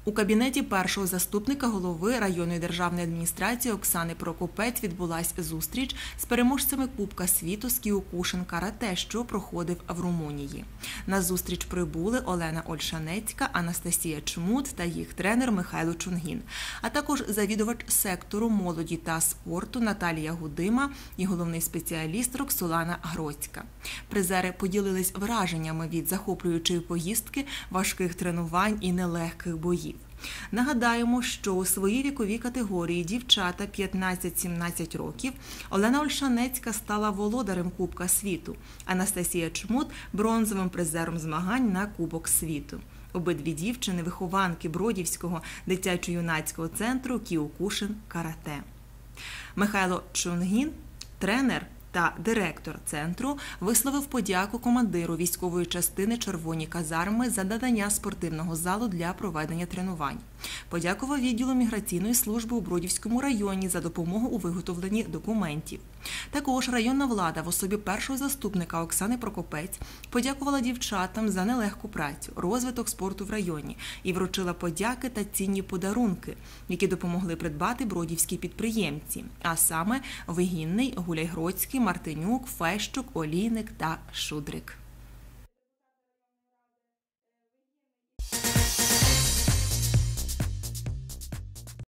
У кабінеті першого заступника голови районної державної адміністрації Оксани Прокопець відбулася зустріч з переможцями Кубка світу з Кіокушин карате, що проходив в Румунії. На зустріч прибули Олена Ольшанецька, Анастасія Чмут та їх тренер Михайло Чунгін, а також завідувач сектору молоді та спорту Наталія Гудима і головний спеціаліст Роксолана Гроцька. Призери поділились враженнями від захоплюючої поїздки, важких тренувань і нелегких боїв. Нагадаємо, що у своїй віковій категорії дівчата 15-17 років Олена Ольшанецька стала володарем Кубка світу, Анастасія Чмут – бронзовим призером змагань на Кубок світу. Обидві дівчини – вихованки Бродівського дитячо-юнацького центру Кіокушин карате. Михайло Чунгін – тренер та директор центру, висловив подяку командиру військової частини «Червоні казарми» за надання спортивного залу для проведення тренувань. Подякував відділу міграційної служби у Бродівському районі за допомогу у виготовленні документів. Також районна влада в особі першого заступника Оксани Прокопець подякувала дівчатам за нелегку працю, розвиток спорту в районі і вручила подяки та цінні подарунки, які допомогли придбати бродівські підприємці, а саме Вигінний, Гуляйгродський, Мартинюк, Фещук, Олійник та Шудрик.